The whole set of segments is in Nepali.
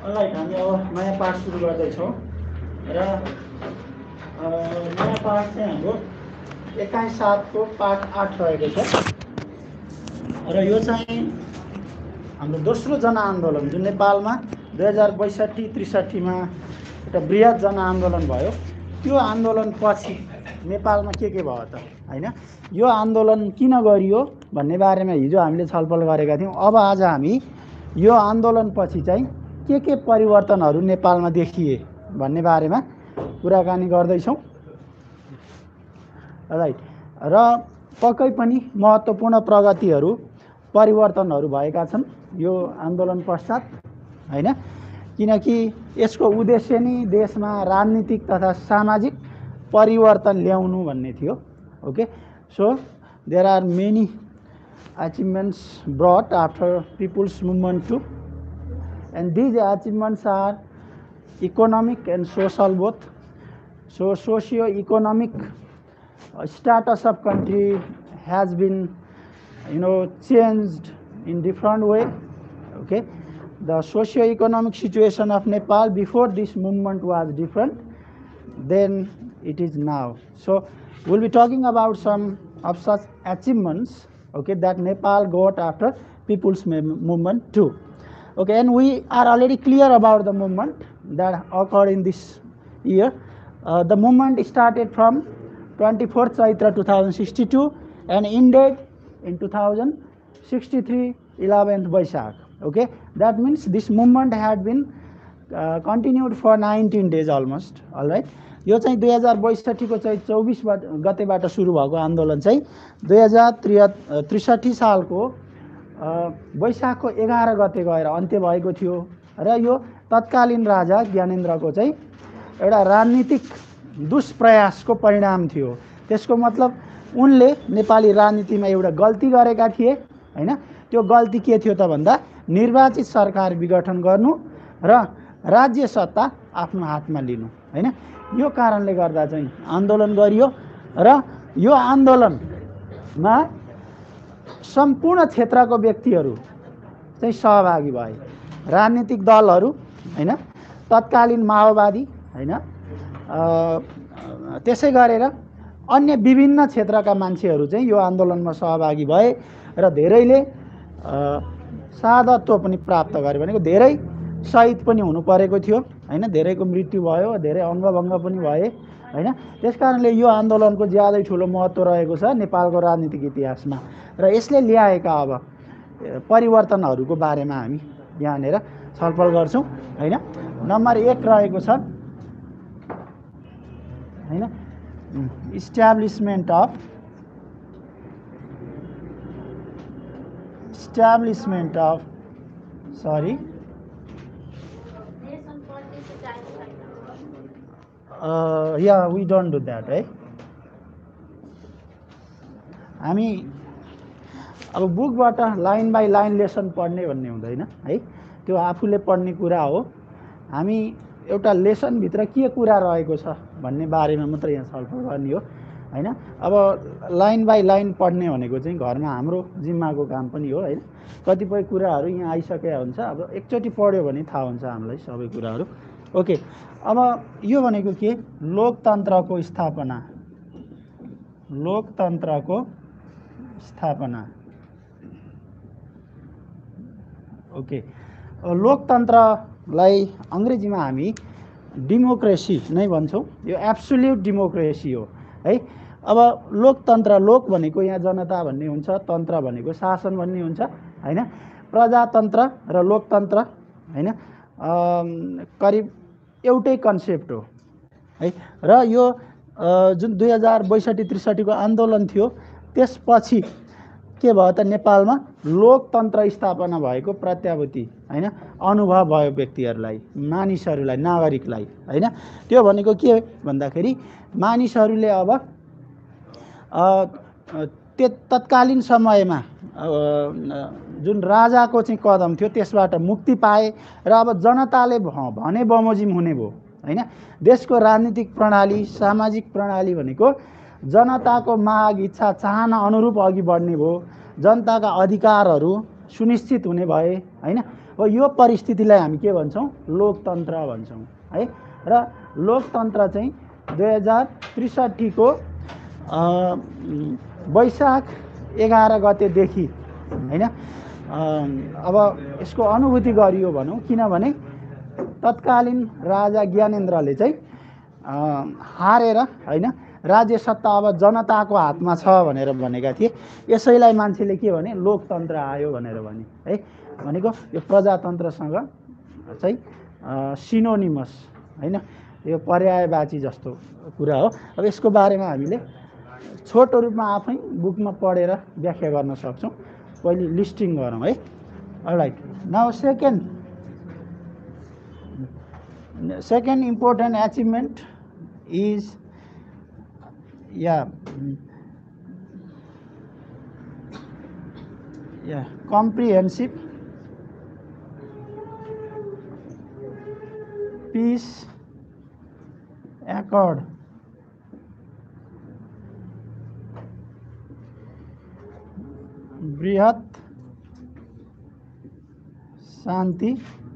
राइट, हामी अब नयाँ पाठ सुरु गर्दैछौँ र नयाँ पाठ चाहिँ हाम्रो 21/7 पाठ 8 रहेको छ र यो चाहिँ हाम्रो दोस्रो जनआन्दोलन जुन नेपालमा 2062-63 एउटा बृहत जनआन्दोलन भयो। त्यो आन्दोलनपछि नेपालमा के भयो त हैन, यो आन्दोलन किन गरियो भन्ने बारेमा हिजो हामीले छलफल गरेका थियौँ। अब आज हामी यो आन्दोलनपछि चाहिँ के परिवर्तनहरू नेपालमा देखिए भन्ने बारेमा कुराकानी गर्दैछौँ। राइट, र पक्कै पनि महत्त्वपूर्ण प्रगतिहरू परिवर्तनहरू भएका छन् यो आन्दोलन पश्चात हैन, किनकि यसको उद्देश्य नै देशमा राजनीतिक तथा सामाजिक परिवर्तन ल्याउनु भन्ने थियो। Okay, so there are many achievements brought after people's movement too, and these achievements are economic and social both. So socio-economic status of country has been changed in different way. Okay, the socio-economic situation of Nepal before this movement was different than it is now. So we'll be talking about some of such achievements, okay, that Nepal got after people's movement too. Okay, and we are already clear about the movement that occurred in this year. The movement started from 24th Chaitra 2062 and ended in 2063 11th Vaishak. Okay, that means this movement had been continued for 19 days almost. All right, यो चाहिँ 2062 को चाहिँ 24 गतेबाट सुरु भएको आन्दोलन चाहिँ 2063 सालको वैशाखको 11 गते गएर अन्त्य भएको थियो र यो तत्कालीन राजा ज्ञानेन्द्रको चाहिँ एउटा राजनीतिक दुष्प्रयासको परिणाम थियो। त्यसको मतलब उनले नेपाली राजनीतिमा एउटा गल्ती गरेका थिए हैन। त्यो गल्ती के थियो त भन्दा निर्वाचित सरकार विघटन गर्नु र राज्य सत्ता आफ्नो हातमा लिनु हैन। यो कारणले गर्दा चाहिँ आन्दोलन गरियो र यो आन्दोलनमा सम्पूर्ण क्षेत्रको व्यक्तिहरू चाहिँ सहभागी भए। राजनीतिक दलहरू हैन, तत्कालीन माओवादी हैन, त्यसै गरेर अन्य विभिन्न क्षेत्रका मान्छेहरू चाहिँ यो आन्दोलनमा सहभागी भए र धेरैले शहादत्व पनि प्राप्त गरे। भनेको धेरै शहीद पनि हुनु परेको थियो हैन, धेरैको मृत्यु भयो, धेरै अङ्गभङ्ग पनि भए हैन। त्यसकारणले यो आन्दोलनको ज्यादै ठुलो महत्त्व रहेको छ नेपालको राजनीतिक इतिहासमा र यसले ल्याएका अब परिवर्तनहरूको बारेमा हामी यहाँनिर छलफल गर्छौँ हैन। नम्बर 1 रहेको छ हैन, establishment of sorry yeah, we don't do that, right? हामी अब बुकबाट लाइन बाई लाइन लेसन पढ्ने भन्ने हुँदैन है, त्यो आफूले पढ्ने कुरा हो। हामी एउटा लेसनभित्र के कुरा रहेको छ भन्ने बारेमा मात्र यहाँ छलफल गर्ने हो हैन। अब लाइन बाई लाइन पढ्ने भनेको चाहिँ घरमा हाम्रो जिम्माको काम पनि हो हैन। कतिपय कुराहरू यहाँ आइसकेका हुन्छ, अब एकचोटि पढ्यो भने थाहा हुन्छ हामीलाई सबै कुराहरू। ओके, अब यो भनेको के, लोकतन्त्रको स्थापना। ओके, लोकतन्त्रलाई अङ्ग्रेजीमा हामी डेमोक्रेसी नै भन्छौँ। यो एब्सोल्युट डेमोक्रेसी हो है। अब लोकतन्त्र, लोक भनेको यहाँ जनता भन्ने हुन्छ, तन्त्र भनेको शासन भन्ने हुन्छ हैन। प्रजातन्त्र र लोकतन्त्र हैन करिब एउटै कन्सेप्ट हो है। र यो जुन 2062-63 को आन्दोलन थियो त्यसपछि के भयो त, नेपालमा लोकतन्त्र स्थापना भएको प्रत्याभूति हैन अनुभव भयो व्यक्तिहरूलाई, मानिसहरूलाई, नागरिकलाई हैन। त्यो भनेको के भन्दाखेरि मानिसहरूले अब तत्कालीन समयमा जुन राजाको चाहिँ कदम थियो त्यसबाट मुक्ति पाए र अब जनताले भने बमोजिम हुने भयो हैन। देशको राजनीतिक प्रणाली, सामाजिक प्रणाली भनेको जनताको माग, इच्छा, चाहना अनुरूप अघि बढ्ने भयो। जनताका अधिकारहरू सुनिश्चित हुने भए हैन। हो यो परिस्थितिलाई हामी के भन्छौँ लोकतन्त्र भन्छौँ है। र लोकतन्त्र चाहिँ 2063 को वैशाख 11 गतेदेखि हैन अब यसको अनुभूति गरियो भनौँ, किनभने तत्कालीन राजा ज्ञानेन्द्रले चाहिँ हारेर हैन राज्य सत्ता अब जनताको हातमा छ भनेर भनेका थिए। यसैलाई मान्छेले के भने लोकतन्त्र आयो भनेर भने है। भनेको यो प्रजातन्त्रसँग चाहिँ सिनोनिमस हैन, यो पर्यायवाची जस्तो कुरा हो। अब यसको बारेमा हामीले छोटो रूपमा आफै बुकमा पढेर व्याख्या गर्न सक्छौँ। पहिले लिस्टिङ गरौँ है। Alright, now second important achievement is comprehensive peace accord बृहत शान्ति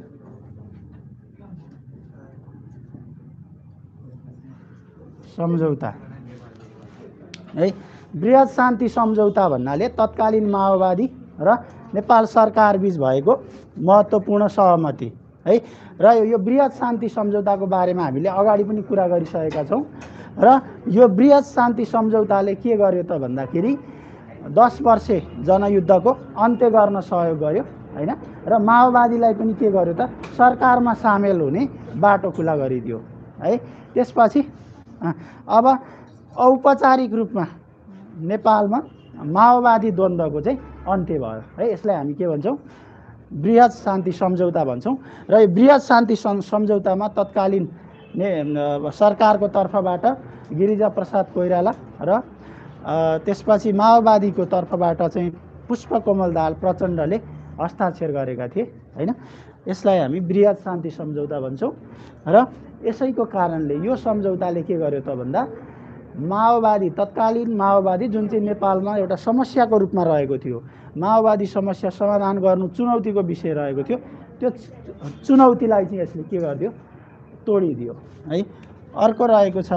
सम्झौता है। बृहत शान्ति सम्झौता भन्नाले तत्कालीन माओवादी र नेपाल सरकार बीच भएको महत्त्वपूर्ण सहमति है। र यो बृहत शान्ति सम्झौताको बारेमा हामीले अगाडि पनि कुरा गरिसकेका छौँ। र यो बृहत शान्ति सम्झौताले के गर्यो त भन्दाखेरि 10 वर्षे जनयुद्धको अन्त्य गर्न सहयोग गर्यो हैन। र माओवादीलाई पनि के गर्यो त सरकारमा सामेल हुने बाटो खुला गरिदियो है। त्यसपछि अब औपचारिक रूपमा नेपालमा माओवादी द्वन्द्वको चाहिँ अन्त्य भयो है। यसलाई हामी के भन्छौँ बृहत शान्ति सम्झौता भन्छौँ। र यो बृहत शान्ति सम्झौतामा तत्कालीन सरकारको तर्फबाट गिरिजा प्रसाद कोइराला र त्यसपछि माओवादीको तर्फबाट चाहिँ पुष्पकमल दाहाल प्रचण्डले हस्ताक्षर गरेका थिए हैन। यसलाई हामी बृहत शान्ति सम्झौता भन्छौँ। र यसैको कारणले यो सम्झौताले के गर्यो त भन्दा माओवादी तत्कालीन माओवादी जुन चाहिँ नेपालमा एउटा समस्याको रूपमा रहेको थियो, माओवादी समस्या समाधान गर्नु चुनौतीको विषय रहेको थियो, त्यो चुनौतीलाई चाहिँ यसले के गरिदियो तोडिदियो है। अर्को रहेको छ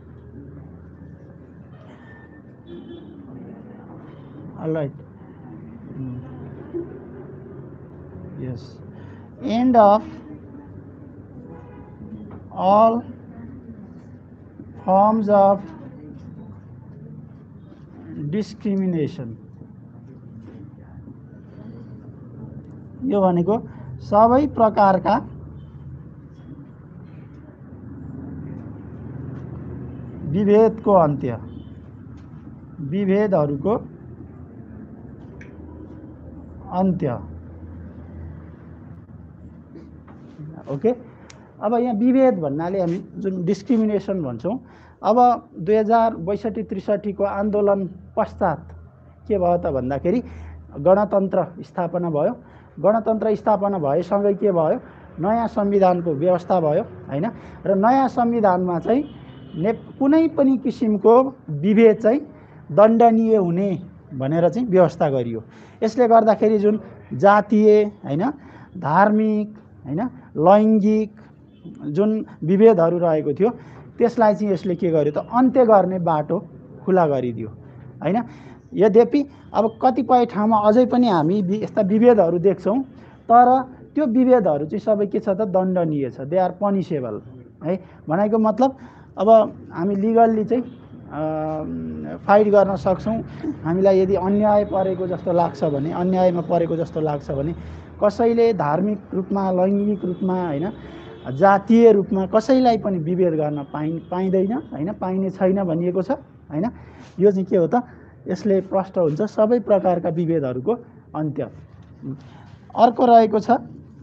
alright end of all forms of discrimination। यो भनेको सबै प्रकारका विभेदको अन्त्य, विभेदहरूको अन्त्य। ओके, अब यहाँ विभेद भन्नाले हामी जुन डिस्क्रिमिनेसन भन्छौँ, अब 2062-63 को आन्दोलन पश्चात के भयो त भन्दाखेरि गणतन्त्र स्थापना भयो। गणतन्त्र स्थापना भएसँगै के भयो नयाँ संविधानको व्यवस्था भयो हैन। र नयाँ संविधानमा चाहिँ कुनै पनि किसिमको विभेद चाहिँ दण्डनीय हुने भनेर चाहिँ व्यवस्था गरियो। यसले गर्दाखेरि जुन जातीय हैन, धार्मिक हैन, लैङ्गिक जुन विभेदहरू रहेको थियो त्यसलाई चाहिँ यसले के गर्यो त अन्त्य गर्ने बाटो खुला गरिदियो हैन। यद्यपि अब कतिपय ठाउँमा अझै पनि हामी यस्ता विभेदहरू देख्छौँ, तर त्यो विभेदहरू चाहिँ सबै के छ त दण्डनीय छ, दे आर पनिसेबल है। भनेको मतलब अब हामी लिगल्ली चाहिँ फाइट गर्न सक्छौँ। हामीलाई यदि अन्याय परेको जस्तो लाग्छ भने, अन्यायमा परेको जस्तो लाग्छ भने, कसैले धार्मिक रूपमा लैङ्गिक रूपमा हैन, जातीय रूपमा कसैलाई पनि विभेद गर्न पाइँदैन हैन, पाइने छैन भनिएको छ हैन। यो चाहिँ के हो त यसले प्रष्ट हुन्छ सबै प्रकारका विभेदहरूको अन्त्य। अर्को रहेको छ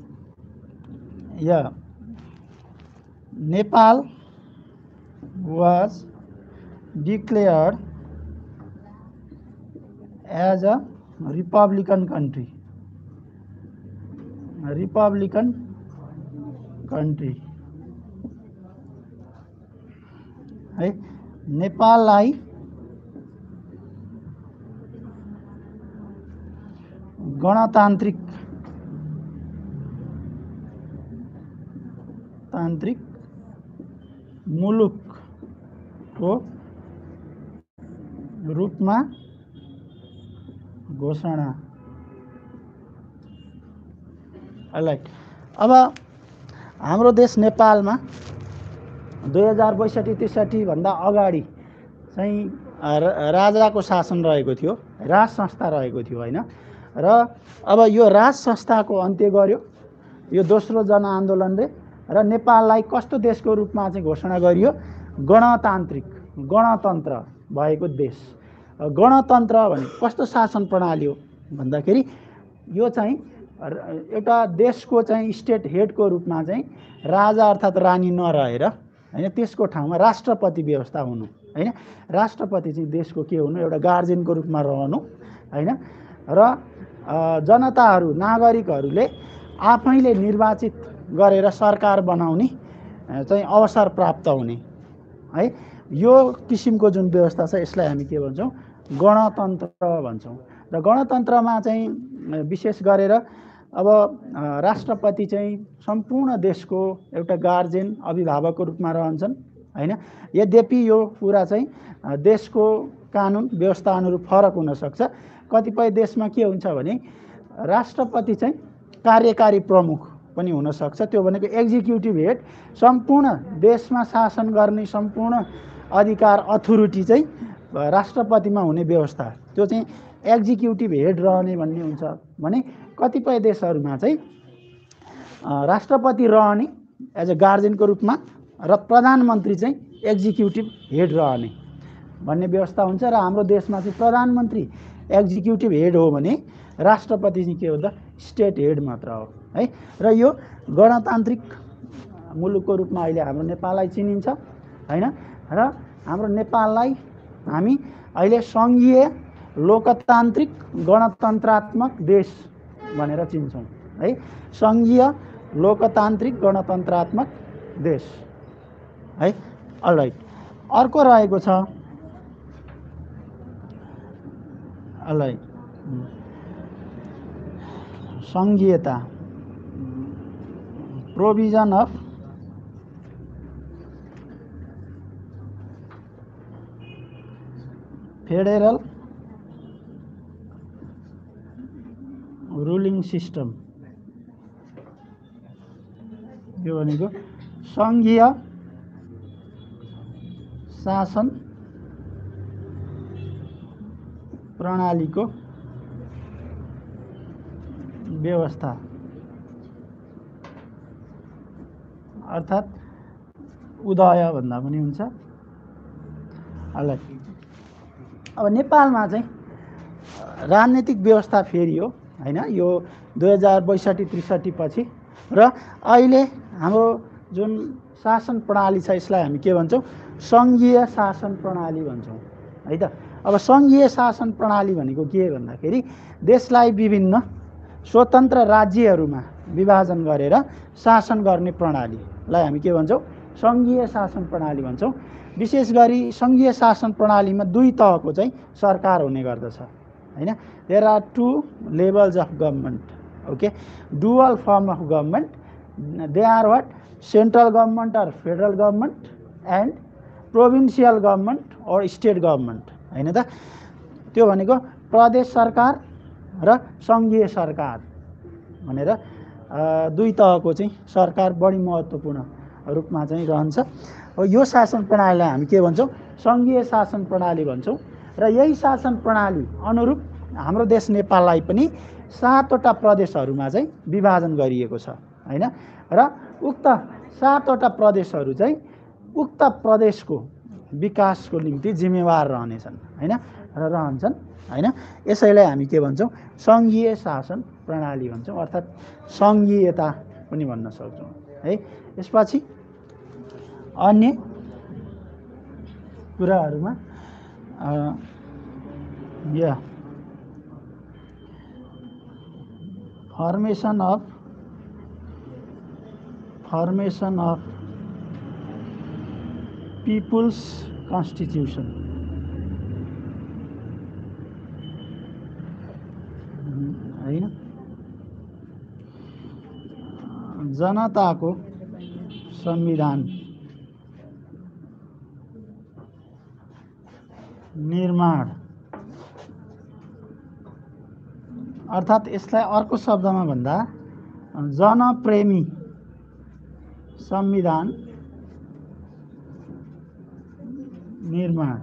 Nepal was declared as a republican country। Republican country है। नेपाललाई गणतान्त्रिक गणतान्त्रिक मुलुकको रूपमा घोषणा। राइट। अब हाम्रो देश नेपालमा 2062-63 भन्दा अगाडि चाहिँ राजाको शासन रहेको थियो, राज संस्था रहेको थियो होइन। र अब यो राज संस्थाको अन्त्य गर्यो यो दोस्रो जनआन्दोलनले, र नेपाललाई कस्तो देशको रूपमा चाहिँ घोषणा गरियो? गणतान्त्रिक, गणतन्त्र भएको देश। गणतन्त्र भने कस्तो शासन प्रणाली हो भन्दाखेरि यो चाहिँ एउटा देशको चाहिँ स्टेट हेडको रूपमा चाहिँ राजा अर्थात् रानी नरहेर होइन, त्यसको ठाउँमा राष्ट्रपति व्यवस्था हुनु होइन। राष्ट्रपति चाहिँ देशको के हुनु? एउटा गार्जियनको रूपमा रहनु होइन। र जनताहरू, नागरिकहरूले आफैले निर्वाचित गरेर सरकार बनाउने चाहिँ अवसर प्राप्त हुने है, यो किसिमको जुन व्यवस्था छ यसलाई हामी के भन्छौँ? गणतन्त्र भन्छौँ। र गणतन्त्रमा चाहिँ विशेष गरेर अब राष्ट्रपति चाहिँ सम्पूर्ण देशको एउटा गार्जियन, अभिभावकको रूपमा रहन्छन् होइन। यद्यपि यो कुरा चाहिँ देशको कानुन व्यवस्था अनुरूप फरक हुनसक्छ। कतिपय देशमा के हुन्छ भने राष्ट्रपति चाहिँ कार्यकारी प्रमुख पनि हुनसक्छ, त्यो भनेको एक्जिक्युटिभ हेड, सम्पूर्ण देशमा शासन गर्ने सम्पूर्ण अधिकार अथोरिटी चाहिँ राष्ट्रपतिमा हुने व्यवस्था, त्यो चाहिँ एक्जिक्युटिभ हेड रहने भन्ने हुन्छ भने कतिपय देशहरूमा चाहिँ राष्ट्रपति रहने एज अ गार्जियनको रूपमा र प्रधानमन्त्री चाहिँ एक्जिक्युटिभ हेड रहने भन्ने व्यवस्था हुन्छ। र हाम्रो देशमा चाहिँ प्रधानमन्त्री एक्जिक्युटिभ हेड हो भने राष्ट्रपति चाहिँ के हो त? स्टेट हेड मात्र हो है। र यो गणतान्त्रिक मुलुकको रूपमा अहिले हाम्रो नेपाललाई चिनिन्छ होइन। र हाम्रो नेपाललाई हामी अहिले सङ्घीय लोकतान्त्रिक गणतन्त्रात्मक देश भनेर चिन्छौँ है। सङ्घीय लोकतान्त्रिक गणतन्त्रात्मक देश है। अलराइट। अर्को रहेको छ अलराइट सङ्घीयता, provision of federal ruling system. यो भनेको सङ्घीय शासन प्रणालीको व्यवस्था अर्थात् उदय भन्दा पनि हुन्छ। अब नेपालमा चाहिँ राजनीतिक व्यवस्था फेरियो होइन, यो 2062-63 पछि। र अहिले हाम्रो जुन शासन प्रणाली छ यसलाई हामी के भन्छौँ? सङ्घीय शासन प्रणाली भन्छौँ है त। अब सङ्घीय शासन प्रणाली भनेको के भन्दाखेरि देशलाई विभिन्न स्वतन्त्र राज्यहरूमा विभाजन गरेर शासन गर्ने प्रणालीलाई हामी के भन्छौँ? सङ्घीय शासन प्रणाली भन्छौँ। विशेष गरी सङ्घीय शासन प्रणालीमा दुई तहको चाहिँ सरकार हुने गर्दछ होइन। There are two levels of government, okay, dual form of government. They are what? Central government or federal government and provincial government और स्टेट गभर्मेन्ट होइन त। त्यो भनेको प्रदेश सरकार र सङ्घीय सरकार भनेर दुई तहको चाहिँ सरकार बढी महत्त्वपूर्ण रूपमा चाहिँ रहन्छ। यो शासन प्रणालीलाई हामी के भन्छौँ? सङ्घीय शासन प्रणाली भन्छौँ। र यही शासन प्रणाली अनुरूप हाम्रो देश नेपाललाई पनि 7वटा प्रदेशहरूमा चाहिँ विभाजन गरिएको छ होइन। र उक्त 7वटा प्रदेशहरू चाहिँ उक्त प्रदेशको विकासको निम्ति जिम्मेवार रहनेछन् होइन, र रहन्छन् होइन। यसैलाई हामी के भन्छौँ? सङ्घीय शासन प्रणाली भन्छौँ, अर्थात् सङ्घीयता पनि भन्न सक्छौँ है। यसपछि अन्य कुराहरूमा या फर्मेसन अफ पिपुल्स कन्स्टिट्युसन होइन, जनताको संविधान निर्माण अर्थात् यसलाई अर्को शब्दमा भन्दा जनप्रेमी संविधान निर्माण।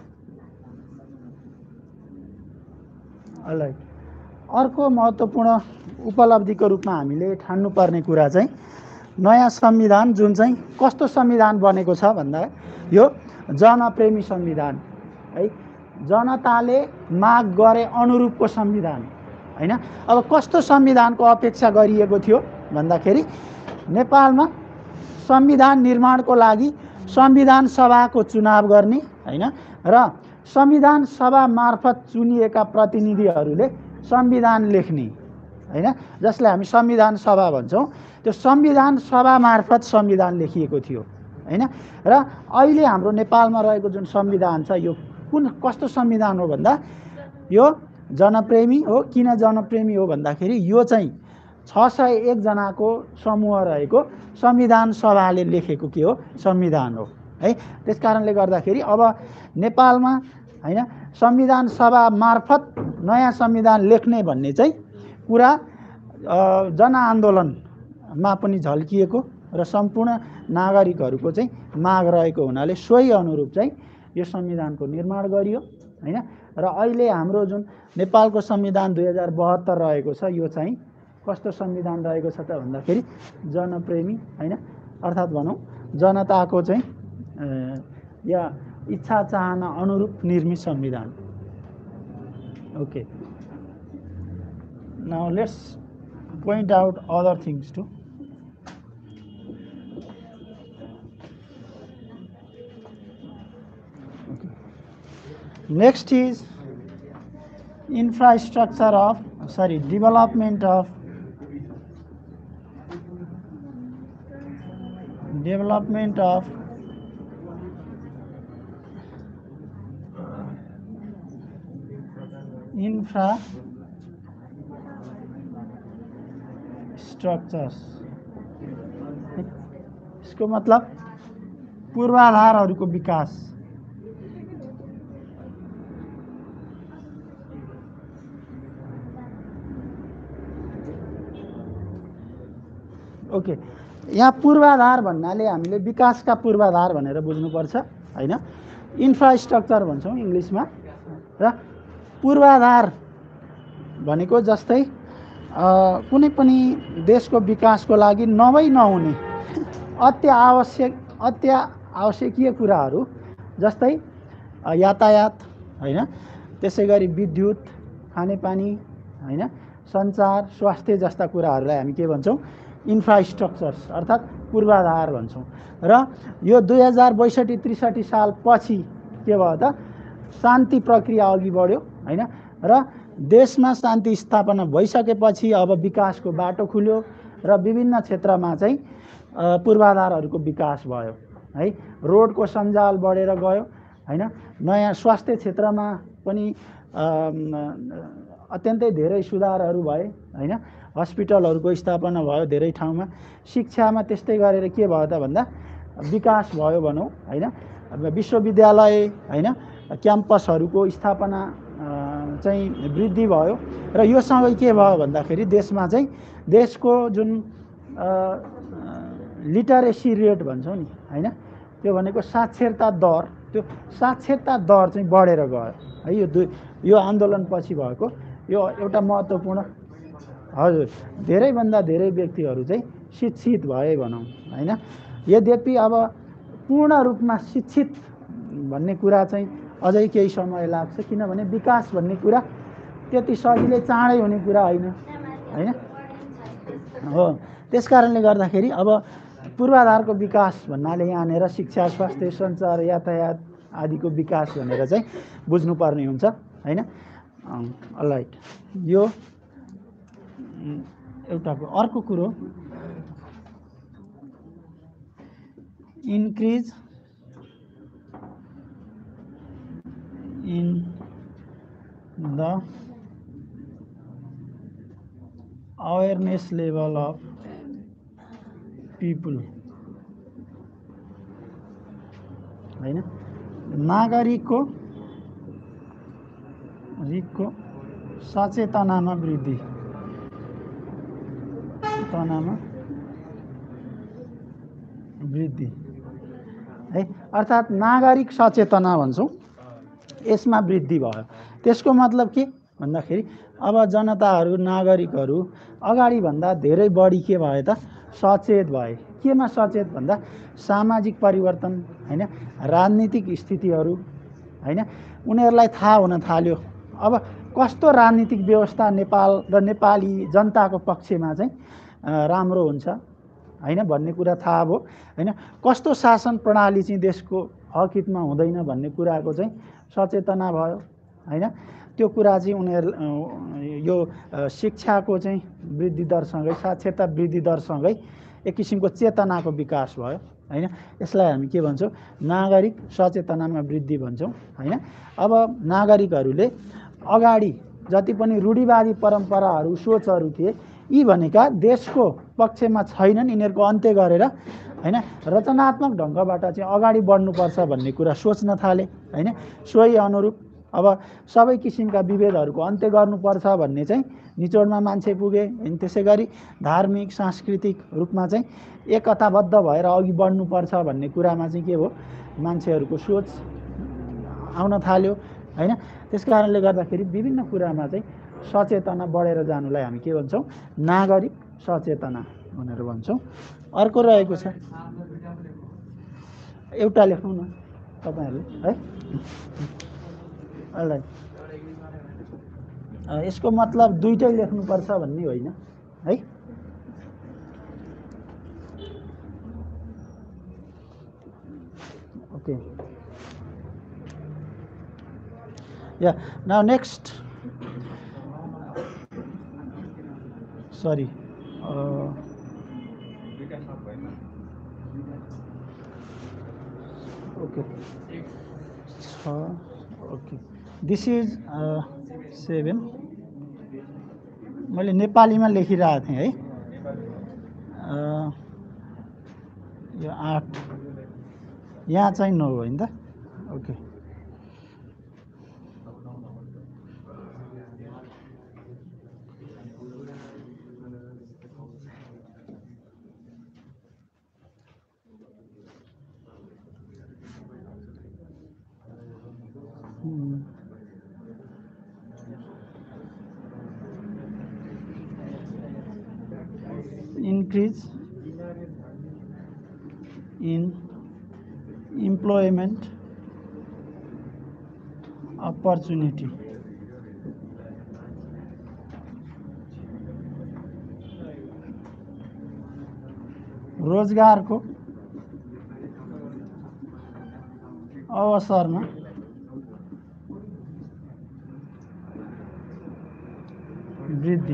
अर्को महत्त्वपूर्ण उपलब्धिको रूपमा हामीले ठान्नुपर्ने कुरा चाहिँ नयाँ संविधान जुन चाहिँ कस्तो संविधान बनेको छ भन्दा यो जनप्रेमी संविधान है, जनताले माग गरे अनुरूपको संविधान हैन। अब कस्तो संविधानको अपेक्षा गरिएको थियो भन्दाखेरि नेपालमा संविधान निर्माणको लागि संविधान सभाको चुनाव गर्ने हैन र संविधान सभा मार्फत चुनिएका प्रतिनिधिहरूले संविधान लेख्ने हैन, जसलाई हामी संविधान सभा भन्छौँ। त्यो संविधान सभा मार्फत संविधान लेखिएको थियो हैन। र अहिले हाम्रो नेपालमा रहेको जुन संविधान छ यो कुन कस्तो संविधान हो भन्दा यो जनप्रेमी हो। किन जनप्रेमी हो भन्दाखेरि यो चाहिँ 601 जनाको समूह रहेको संविधान सभाले लेखेको के हो संविधान हो है। त्यसकारणले गर्दाखेरि अब नेपालमा हैन संविधान सभा मार्फत नयाँ संविधान लेख्ने भन्ने चाहिँ कुरा जनआन्दोलनमा पनि झल्किएको र सम्पूर्ण नागरिकहरूको चाहिँ माग रहेको हुनाले सोही अनुरूप चाहिँ यो संविधानको निर्माण गरियो हैन। र अहिले हाम्रो जुन नेपालको संविधान 2072 रहेको छ यो चाहिँ कस्तो संविधान रहेको छ त भन्दाखेरि जनप्रेमी हैन, अर्थात् भनौँ जनताको चाहिँ या इच्छा चाहना अनुरूप निर्मित संविधान। Okay, now let's point out other things too. Okay. Next is infrastructure of development of structures. इसको मतलब पूर्वाधारहरूको विकास। ओके, यहाँ पूर्वाधार भन्नाले हामीले विकासका पूर्वाधार भनेर बुझ्नुपर्छ हैन। इन्फ्रास्ट्रक्चर भन्छौँ इङ्ग्लिसमा र पूर्वाधार भनेको जस्तै कुनै पनि देशको विकासको लागि नहुने अत्यावश्यकीय कुराहरू जस्तै यातायात हैन, त्यसै गरी विद्युत, खानेपानी हैन, सञ्चार, स्वास्थ्य जस्ता कुराहरूलाई हामी के भन्छौँ इन्फ्रास्ट्रक्चर्स अर्थात् पूर्वाधार भन्छौँ। र यो 2062-63 साल पछि के भयो त शान्ति प्रक्रिया अघि बढ्यो हैन र देशमा शान्ति स्थापना भइसकेपछि अब विकासको बाटो खुल्यो र विभिन्न क्षेत्रमा चाहिँ पूर्वाधारहरूको विकास भयो है। रोडको सञ्जाल बढेर गयो हैन। नयाँ स्वास्थ्य क्षेत्रमा पनि अत्यन्तै धेरै सुधारहरू भए हैन। हस्पिटलहरूको स्थापना भयो धेरै ठाउँमा। शिक्षामा त्यस्तै गरेर के भयो त भन्दा विकास भयो भनौँ हैन। विश्वविद्यालय हैन, क्याम्पसहरूको स्थापना चाहिँ वृद्धि भयो र यो सँगै के भयो भन्दाखेरि देशमा चाहिँ देशको जुन लिटरेसी रेट भन्छौँ नि हैन, त्यो भनेको साक्षरता दर, त्यो साक्षरता दर चाहिँ बढेर गयो है। यो आन्दोलनपछि भएको यो एउटा महत्त्वपूर्ण। हजुर, धेरैभन्दा धेरै व्यक्तिहरू चाहिँ शिक्षित भए भनौँ हैन। यद्यपि अब पूर्ण रूपमा शिक्षित भन्ने कुरा चाहिँ अझै केही समय लाग्छ, किनभने विकास भन्ने कुरा त्यति सजिलै चाँडै हुने कुरा होइन हैन हो। त्यसकारणले गर्दाखेरि अब पूर्वाधारको विकास भन्नाले यहाँनिर शिक्षा, स्वास्थ्य, सञ्चार, यातायात आदिको विकास भनेर चाहिँ बुझ्नुपर्ने हुन्छ हैन। अलराइट, यो एउटाको। अर्को कुरो increase in the awareness level of people हैन, नागरिकको सचेतनामा वृद्धि, है, अर्थात् नागरिक सचेतना भन्छौँ, यसमा वृद्धि भयो। त्यसको मतलब के भन्दाखेरि अब जनताहरू नागरिकहरू अगाडिभन्दा धेरै बढी के भए त सचेत भए। केमा सचेत भन्दा सामाजिक परिवर्तन हैन, राजनीतिक स्थितिहरू हैन, उनीहरूलाई थाहा हुन थाल्यो। अब कस्तो राजनीतिक व्यवस्था नेपाल र नेपाली जनताको पक्षमा चाहिँ राम्रो हुन्छ हैन भन्ने कुरा थाहा भयो हैन, कस्तो शासन प्रणाली चाहिँ देशको हकहितमा हुँदैन भन्ने कुराको चाहिँ सचेतना भयो हैन। त्यो कुरा चाहिँ उनीहरू यो शिक्षाको चाहिँ वृद्धि दरसँगै, साक्षरता वृद्धि दरसँगै एक किसिमको चेतनाको विकास भयो हैन। यसलाई हामी के भन्छौँ, नागरिक सचेतनामा वृद्धि भन्छौँ हैन। अब नागरिकहरूले अगाडि जति पनि रूढिवादी परम्पराहरू सोचहरू थिए, यी भनेका देशको पक्षमा छैनन्, यिनीहरूको अन्त्य गरेर हैन रचनात्मक ढङ्गबाट चाहिँ अगाडि बढ्नुपर्छ भन्ने कुरा सोच्न थाले हैन। सोही अनुरूप अब सबै किसिमका विभेदहरूको अन्त्य गर्नुपर्छ भन्ने चाहिँ निचोडमा मान्छे पुगे। अनि त्यसै गरी धार्मिक सांस्कृतिक रूपमा चाहिँ एकताबद्ध भएर अघि बढ्नुपर्छ भन्ने कुरामा चाहिँ के भयो, मान्छेहरूको सोच आउन थाल्यो हैन। त्यस कारणले गर्दाखेरि विभिन्न कुरामा चाहिँ सचेतना बढेर जानुलाई हामी के भन्छौँ, नागरिक सचेतना भनेर भन्छौँ। अर्को रहेको छ, एउटा लेख्नु न तपाईँहरूले है, यसको मतलब दुईटै लेख्नुपर्छ भन्ने होइन है। ओके, या now next, sorry okay, okay, this is 7, मैले नेपालीमा लेखिरहेको थिएँ है, यो 8, यहाँ चाहिँ 9 होइन त। Okay, increase in employment opportunity, रोजगारको अवसरमा वृद्धि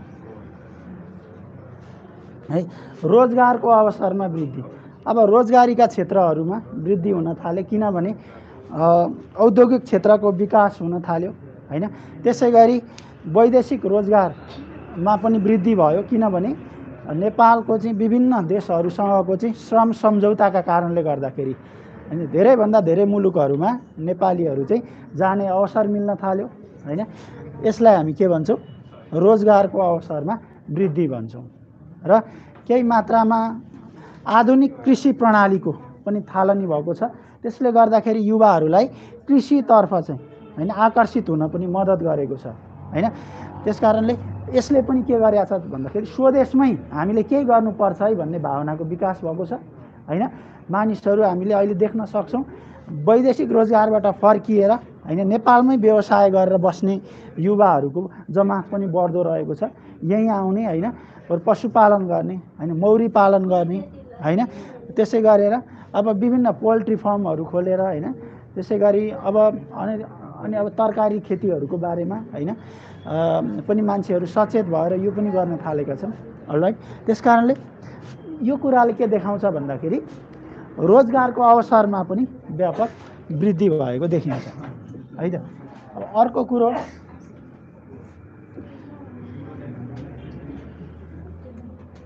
है, रोजगारको अवसरमा वृद्धि। अब रोजगारीका क्षेत्रहरूमा वृद्धि हुन थाले, किनभने औद्योगिक क्षेत्रको विकास हुन थाल्यो हैन। त्यसै गरी वैदेशिक रोजगारमा पनि वृद्धि भयो, किनभने नेपालको चाहिँ विभिन्न देशहरूसँगको चाहिँ श्रम सम्झौताका कारणले गर्दाखेरि हैन धेरैभन्दा धेरै मुलुकहरूमा नेपालीहरू चाहिँ जाने अवसर मिल्न थाल्यो हैन। यसलाई हामी के भन्छौँ, रोजगारको अवसरमा वृद्धि भन्छौँ। र केही मात्रामा आधुनिक कृषि प्रणालीको पनि थालनी भएको छ, त्यसले गर्दाखेरि युवाहरूलाई कृषितर्फ चाहिँ हैन आकर्षित हुन पनि मद्दत गरेको छ हैन। त्यसकारणले यसले पनि के गरेको छ भन्दाखेरि स्वदेशमै हामीले केही गर्नुपर्छ है भन्ने भावनाको विकास भएको छ हैन। मानिसहरू हामीले अहिले देख्न सक्छौँ, वैदेशिक रोजगारबाट फर्किएर हैन नेपालमै व्यवसाय गरेर बस्ने युवाहरूको जमात पनि बढ्दो रहेको छ। यहीँ आउने हैन पशुपालन गर्ने हैन, मौरी पालन गर्ने हैन, त्यसै गरेर अब विभिन्न पोल्ट्री फार्महरू खोलेर हैन, त्यसै गरी अब अनि अब तरकारी खेतीहरूको बारेमा हैन पनि मान्छेहरू सचेत भएर यो पनि गर्न थालेका छन्। अलराइट, त्यसकारणले यो कुराले के देखाउँछ भन्दाखेरि रोजगारको अवसरमा पनि व्यापक वृद्धि भएको देखिन्छ है त। अब अर्को कुरो,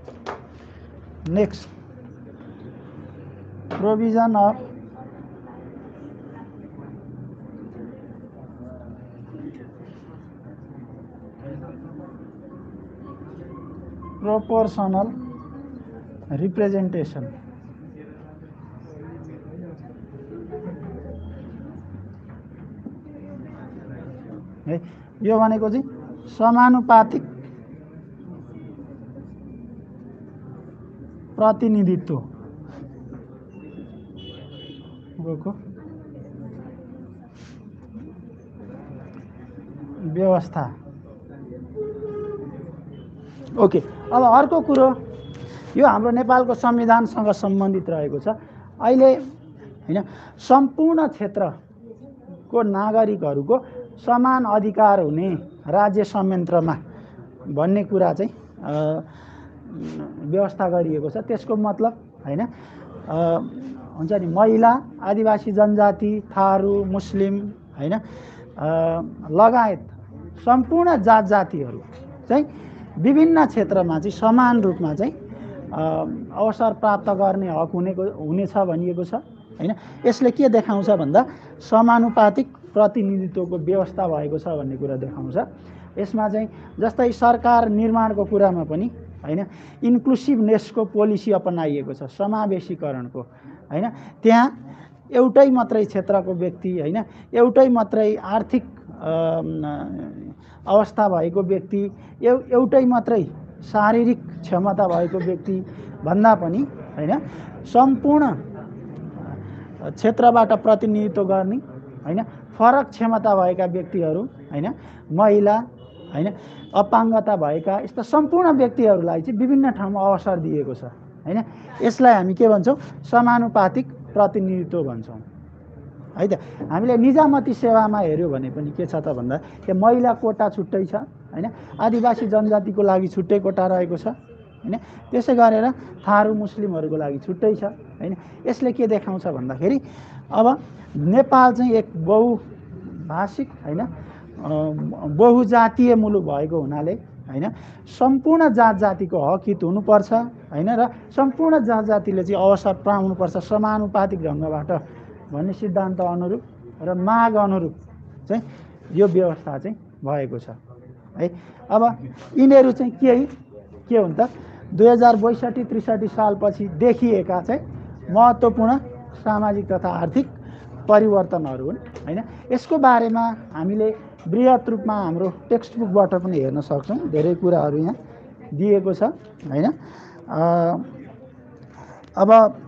next, provision of proportional representation. है यो भनेको चाहिँ समानुपातिक प्रतिनिधित्व व्यवस्था। ओके, अब अर्को कुरो, यो हाम्रो नेपालको संविधानसँग सम्बन्धित रहेको छ। अहिले हैन सम्पूर्ण क्षेत्रको नागरिकहरूको समान अधिकार हुने राज्य संयन्त्रमा भन्ने कुरा चाहिँ व्यवस्था गरिएको छ। त्यसको मतलब हैन हुन्छ नि, महिला, आदिवासी जनजाति, थारू, मुस्लिम हैन लगायत सम्पूर्ण जात जातिहरू चाहिँ विभिन्न क्षेत्रमा चाहिँ समान रूपमा चाहिँ अवसर प्राप्त गर्ने हक हुनेछ भनिएको छ हैन। यसले के देखाउँछ भन्दा समानुपातिक प्रतिनिधित्वको व्यवस्था भएको छ भन्ने कुरा देखाउँछ। यसमा चाहिँ जस्तै सरकार निर्माणको कुरामा पनि हैन इन्क्लुसिभनेसको पोलिसी अपनाइएको छ, समावेशीकरणको हैन। त्यहाँ एउटै मात्रै क्षेत्रको व्यक्ति हैन, एउटै मात्रै आर्थिक अवस्था भएको व्यक्ति, एउटै मात्रै शारीरिक क्षमता भएको व्यक्ति भन्दा पनि हैन सम्पूर्ण क्षेत्रबाट प्रतिनिधित्व गर्ने हैन फरक क्षमता भएका व्यक्तिहरू हैन, महिला हैन, अपाङ्गता भएका यस्ता सम्पूर्ण व्यक्तिहरूलाई चाहिँ विभिन्न ठाउँमा अवसर दिएको छ हैन। यसलाई हामी के भन्छौँ? समानुपातिक प्रतिनिधित्व भन्छौँ है त। हामीले निजामती सेवामा हेर्यो भने पनि के छ त भन्दा त्यो महिला कोटा छुट्टै छ हैन, आदिवासी जनजातिको लागि छुट्टै कोटा रहेको छ हैन, त्यसै गरेर थारू मुस्लिमहरूको लागि छुट्टै छ हैन। यसले के देखाउँछ भन्दाखेरि अब नेपाल चाहिँ एक बहुभाषिक हैन बहुजातीय मुलुक भएको हुनाले हैन सम्पूर्ण जात जातिको हक हित हुनुपर्छ हैन, र सम्पूर्ण जात जातिले चाहिँ अवसर पाउनुपर्छ समानुपातिक ढङ्गबाट भन्ने सिद्धान्त अनुरूप र माग अनुरूप चाहिँ यो व्यवस्था चाहिँ भएको छ है। अब यिनीहरू चाहिँ के हुन् त? 2062-63 सालपछि देखिएका चाहिँ महत्त्वपूर्ण सामाजिक तथा आर्थिक परिवर्तनहरू हुन् हैन। यसको बारेमा हामीले बृहत रूपमा हाम्रो टेक्स्ट बुकबाट पनि हेर्न सक्छौँ। धेरै कुराहरू यहाँ दिएको छ हैन। अब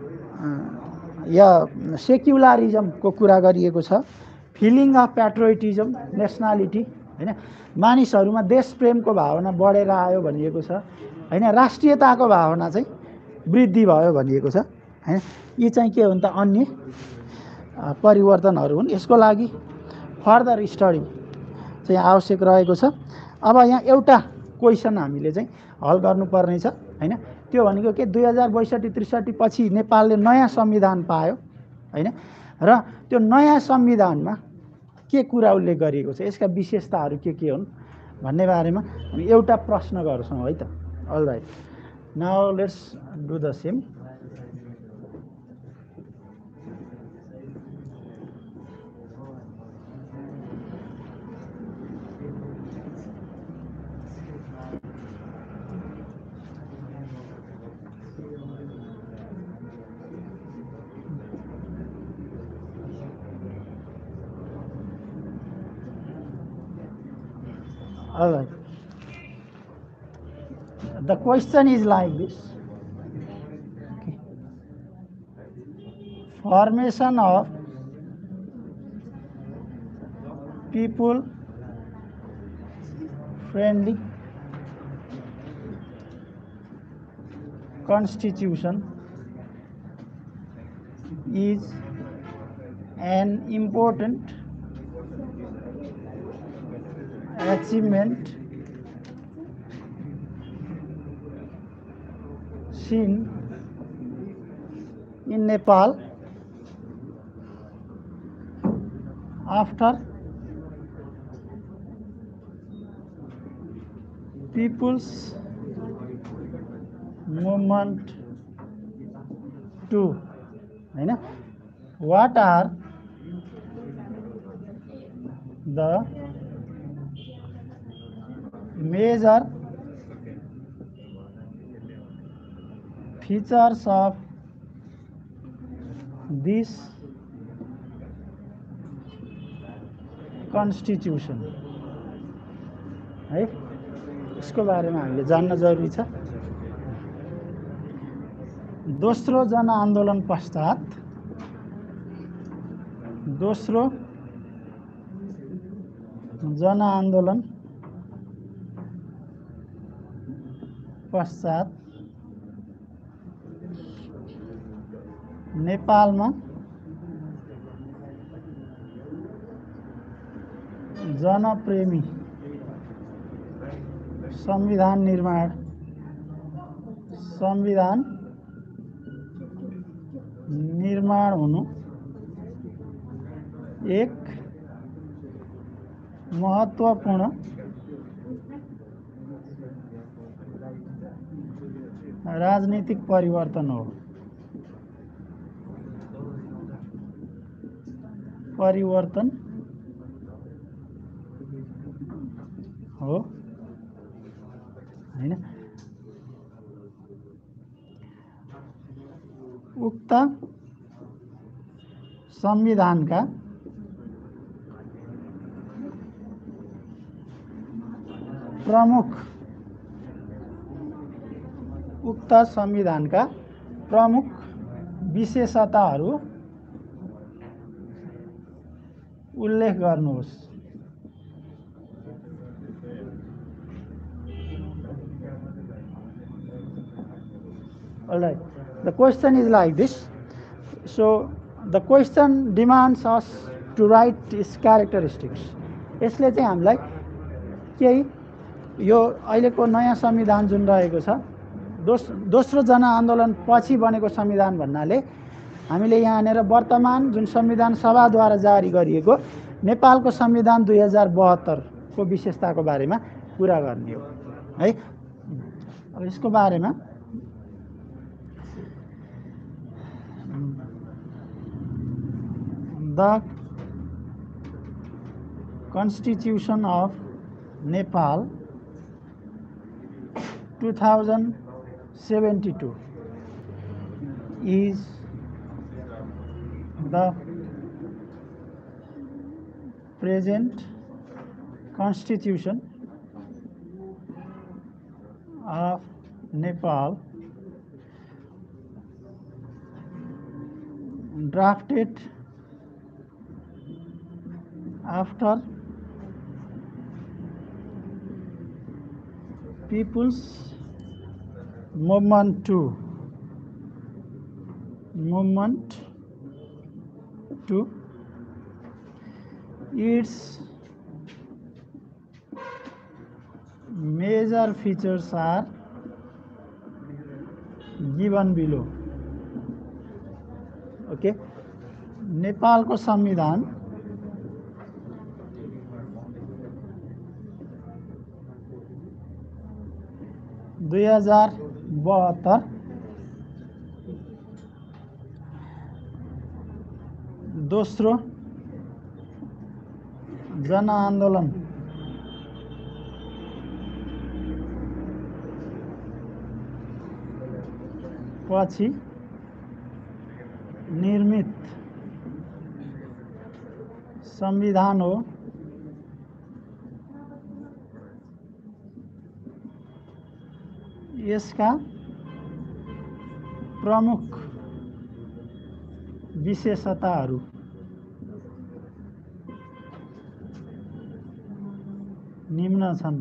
या सेक्युलरिजमको कुरा गरिएको छ, फिलिङ अफ प्याट्रियोटिजम, नेसनालिटी हैन, मानिसहरूमा देश प्रेमको भावना बढेर आयो भनिएको छ हैन, राष्ट्रियताको भावना चाहिँ वृद्धि भयो भनिएको छ हैन। यी चाहिँ के हुन् त? अन्य परिवर्तनहरू हुन्। यसको लागि फर्दर स्टडी चाहिँ आवश्यक रहेको छ। अब यहाँ एउटा क्वेसन हामीले चाहिँ हल गर्नुपर्ने छ हैन, त्यो भनेको के? 2062-63 पछि नेपालले नयाँ संविधान पायो हैन, र त्यो नयाँ संविधानमा के कुरा उल्लेख गरिएको छ, यसका विशेषताहरू के हुन् भन्ने बारेमा हामी एउटा प्रश्न गर्छौँ है त। All right, now let's do the same. All right. The question is like this. Okay. Formation of people friendly constitution is an important achievement seen in Nepal after People's Movement to हैन, what are the major features of this constitution है यसको बारेमा हामीले जान्न जरुरी छ। दोस्रो जनआन्दोलन पश्चात नेपालमा जनप्रेमी संविधान निर्माण हुनु एक महत्त्वपूर्ण राजनीतिक परिवर्तन हो। हैन उक्त संविधानका प्रमुख विशेषताहरू उल्लेख गर्नुहोस्। All right, the question is like this. So the question demands us to write its characteristics. यसले चाहिँ हामीलाई केही यो अहिलेको नयाँ संविधान जुन रहेको छ दोस्रो जनआन्दोलन पछि बनेको संविधान भन्नाले हामीले यहाँनेर वर्तमान जुन संविधान सभाद्वारा जारी गरिएको नेपालको संविधान 2072 को विशेषताको बारेमा कुरा गर्ने हो है। अब यसको बारेमा The Constitution of Nepal 2072 is the present Constitution of Nepal, drafted after People's Movement to its major features are given below. Okay, Nepal को संविधान 2072 दोस्रो जनआन्दोलन पछि निर्मित संविधान हो। यसका प्रमुख विशेषताहरू निम्न छन्।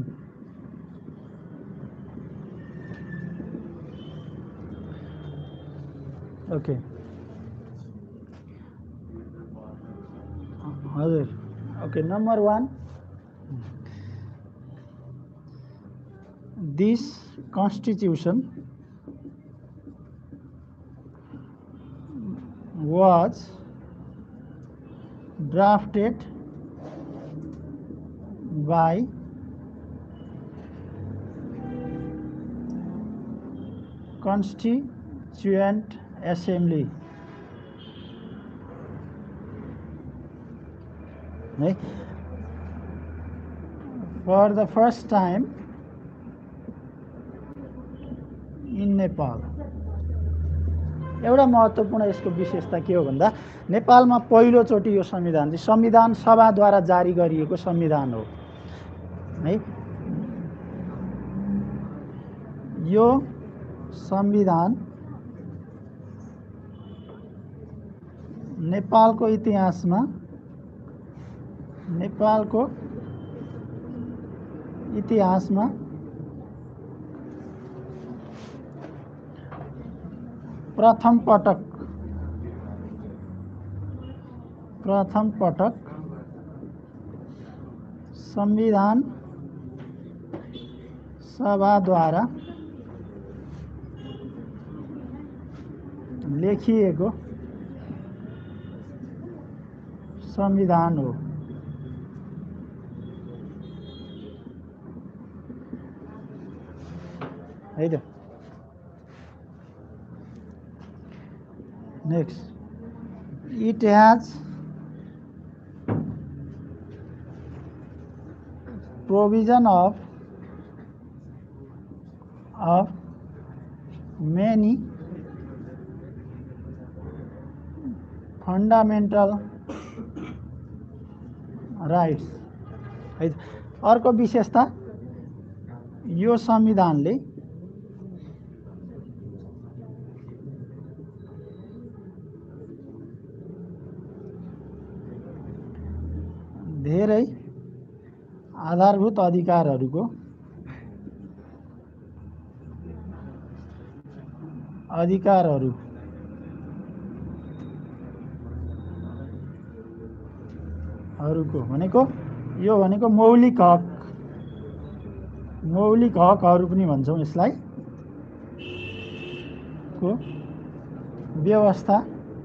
ओके हजुर okay number 1 this constitution was drafted by Constituent Assembly. Right? For the first time in Nepal. एउटा महत्त्वपूर्ण यसको विशेषता के हो भन्दा नेपालमा पहिलोचोटि यो संविधान चाहिँ संविधान सभाद्वारा जारी गरिएको संविधान हो है। यो संविधान नेपालको इतिहासमा प्रथम पटक संविधान सभाद्वारा लेखिएको संविधान हो। है त। Next, it has provision of many fundamental rights। है। अर्को विशेषता, यो संविधानले धेरै आधारभूत अधिकारहरूको भनेको मौलिक हकहरू पनि भन्छौँ यसलाई को व्यवस्था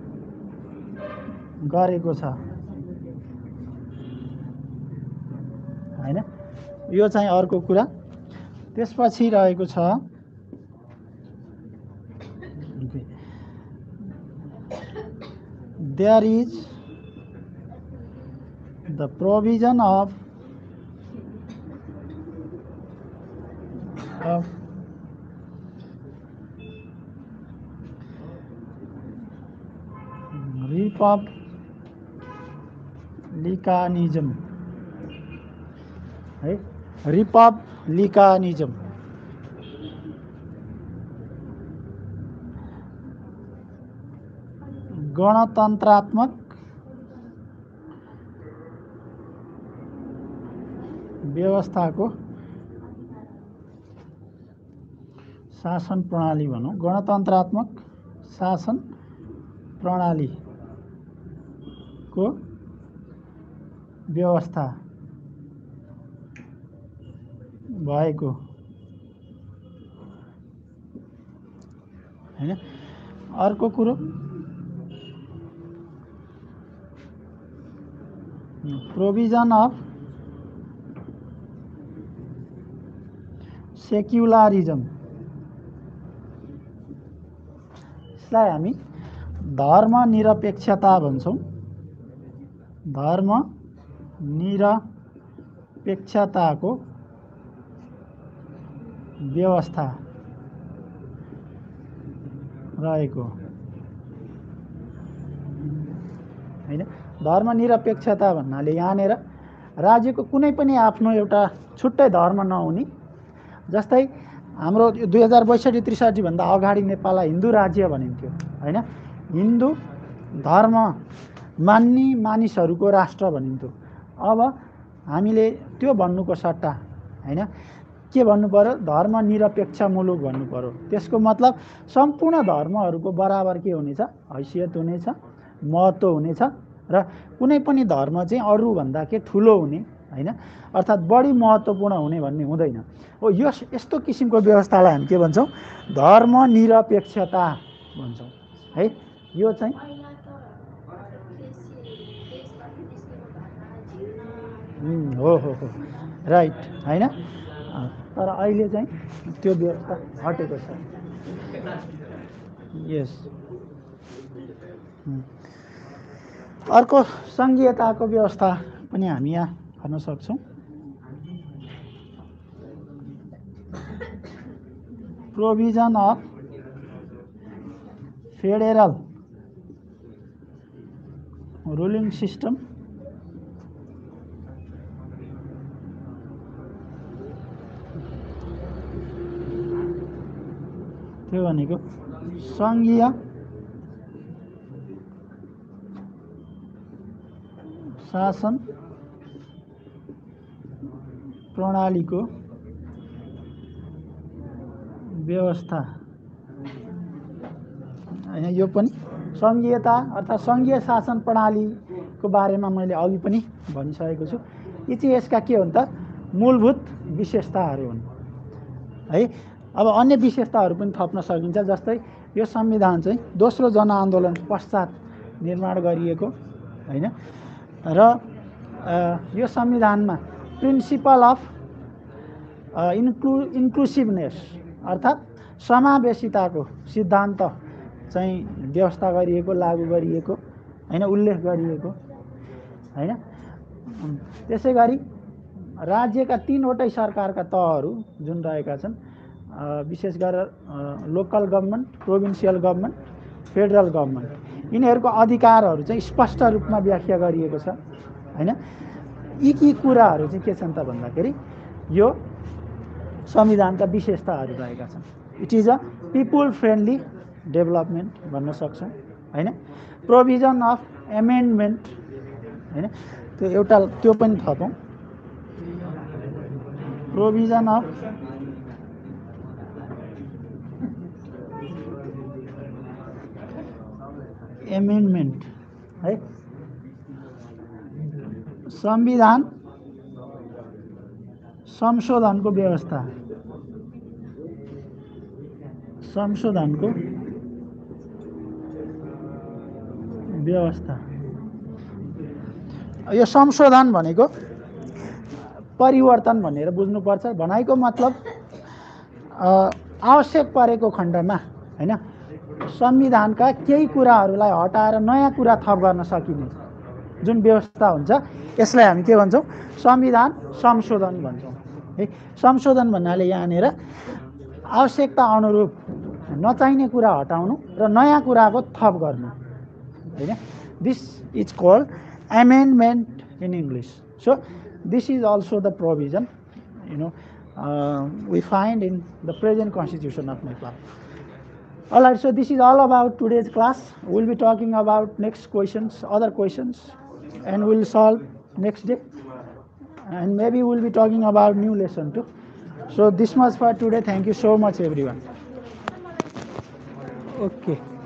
गरेको छ हैन। यो चाहिँ अर्को कुरा। त्यसपछि रहेको छ there is the provision of republicanism है। रिपब्लिकनिज्म गणतन्त्रात्मक व्यवस्थाको शासन प्रणाली भनौँ, गणतन्त्रात्मक शासन प्रणालीको व्यवस्था भएको हैन। अर्को कुरो, प्रोभिजन अफ सेक्युलरिज्म, यसलाई हामी धर्मनिरपेक्षता भन्छौँ। धर्मनिरपेक्षताको व्यवस्था रहेको हैन। धर्मनिरपेक्षता भन्नाले यहाँनिर राज्यको कुनै पनि आफ्नो एउटा छुट्टै धर्म नहुने, जस्तै हाम्रो 2062-63 भन्दा अगाडि नेपाललाई हिन्दू राज्य भनिन्थ्यो हैन। हिन्दू धर्म मान्ने मानिसहरूको राष्ट्र भनिन्थ्यो। अब हामीले त्यो भन्नुको सट्टा हैन के भन्नु पर्यो, धर्मनिरपेक्ष मुलुक भन्नु पर्यो। त्यसको मतलब सम्पूर्ण धर्महरूको बराबर के हुनेछ, हैसियत हुनेछ, महत्त्व हुनेछ र कुनै पनि धर्म चाहिँ अरूभन्दा के ठुलो हुने हैन, अर्थात् बढी महत्त्वपूर्ण हुने भन्ने हुँदैन। हो, यस्तो किसिमको व्यवस्थालाई हामी के भन्छौँ, धर्मनिरपेक्षता भन्छौँ है। यो चाहिँ हो राइट हैन। तर अहिले चाहिँ त्यो व्यवस्था हटेको छ। यस। अर्को सङ्घीयताको व्यवस्था पनि हामी यहाँ गर्न सक्छौँ। Provision of federal ruling system त्यो भनेको सङ्घीय शासन प्रणालीको व्यवस्था हैन। यो पनि सङ्घीयता अर्थात् सङ्घीय शासन प्रणालीको बारेमा मैले अघि पनि भनिसकेको छु। यी चाहिँ यसका के हुन् त मूलभूत विशेषताहरू हुन् है। अब अन्य विशेषताहरू पनि थप्न सकिन्छ, जस्तै यो संविधान चाहिँ दोस्रो जनआन्दोलन पश्चात निर्माण गरिएको हैन र यो संविधानमा प्रिन्सिपल अफ इन्क्लुसिभनेस अर्थात् समावेशिताको सिद्धान्त चाहिँ व्यवस्था गरिएको, लागू गरिएको हैन, उल्लेख गरिएको हैन। त्यसै गरी राज्यका 3 वटै सरकारका तहहरू जुन रहेका छन्, विशेष गरेर local government, provincial government, federal government, यिनीहरूको अधिकारहरू चाहिँ स्पष्ट रूपमा व्याख्या गरिएको छ हैन। यी कुराहरू चाहिँ के छन् त भन्दाखेरि यो संविधानका विशेषताहरू रहेका छन्। It is a people friendly development भन्न सक्छौँ हैन। प्रोभिजन अफ एमेन्डमेन्ट हैन, त्यो एउटा त्यो पनि थपौँ, प्रोभिजन अफ एमेन्डमेन्ट है। संविधान संशोधनको व्यवस्था, संशोधनको व्यवस्था। यो संशोधन भनेको परिवर्तन भनेर बुझ्नुपर्छ। भनाइको मतलब आवश्यक परेको खण्डमा हैन संविधानका केही कुराहरूलाई हटाएर नयाँ कुरा थप गर्न सकिने जुन व्यवस्था हुन्छ यसलाई हामी के भन्छौँ? संविधान संशोधन भन्छौँ है। संशोधन भन्नाले यहाँनिर आवश्यकता अनुरूप नचाहिने कुरा हटाउनु र नयाँ कुराको थप गर्नु हैन। This is called amendment in English. So this is also the provision we find in the present constitution of Nepal. Alright, so this is all about today's class. We'll be talking about next questions, other questions, and we'll solve next day, and maybe we'll be talking about new lesson too. So this much for today. Thank you so much everyone. Okay.